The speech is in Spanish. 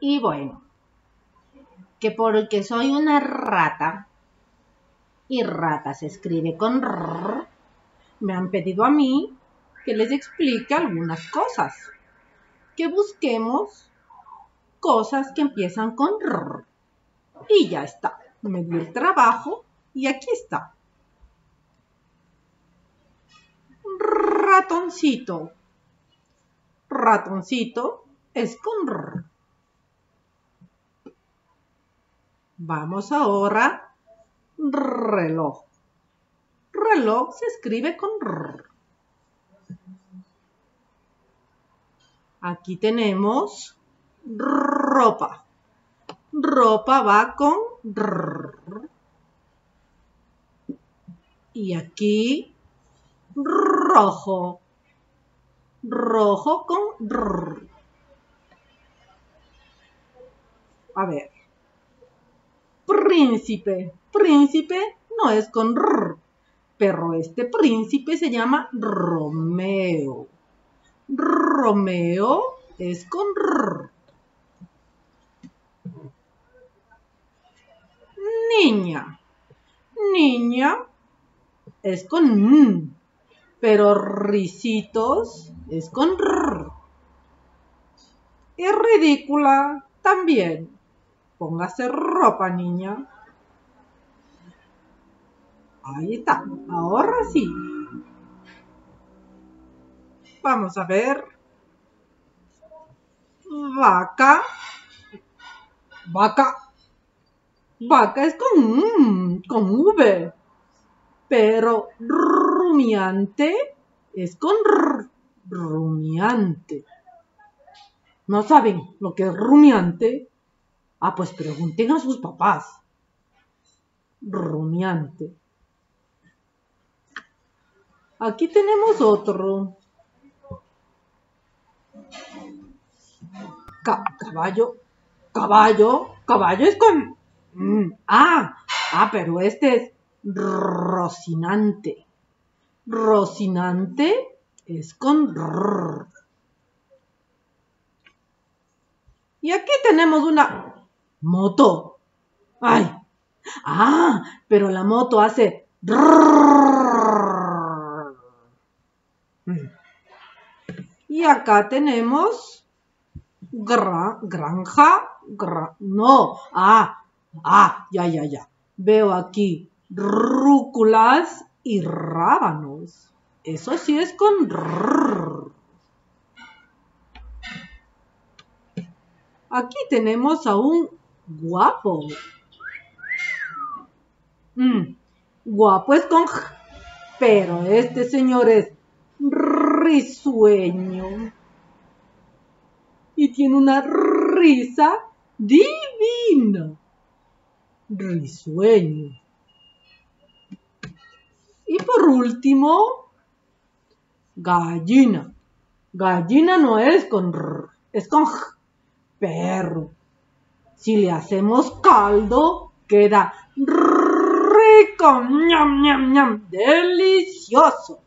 Y bueno, que porque soy una rata, y rata se escribe con R, me han pedido a mí que les explique algunas cosas. Que busquemos cosas que empiezan con R. Y ya está. Me dio el trabajo y aquí está. Ratoncito. Ratoncito es con R. Vamos ahora. Reloj. Reloj se escribe con R. Aquí tenemos ropa. Ropa va con R. Y aquí rojo. Rojo con R. A ver. Príncipe. Príncipe no es con R. Pero este príncipe se llama Romeo. Romeo es con R. Niña. Niña es con N. Pero risitos es con R. Y ridícula también. Póngase ropa, niña. Ahí está. Ahora sí. Vamos a ver. Vaca. Vaca. Vaca es con V. Pero rumiante es con R. Rumiante. ¿No saben lo que es rumiante? Ah, pues pregunten a sus papás. Rumiante. Aquí tenemos otro. Caballo. Caballo. Caballo es con... pero este es Rocinante. Rocinante es con R. Y aquí tenemos una moto. ¡Ay! Pero la moto hace... Y acá tenemos... granja. No. Ya. Veo aquí rúculas y rábanos. Eso sí es con R. Aquí tenemos a un guapo. Guapo es con G, pero este señor es risueño. Y tiene una risa divina. Risueño. Y por último, gallina. Gallina no es con R, es con G. Perro. Si le hacemos caldo, queda rico. ¡Ñam, ñam, ñam! ¡Delicioso!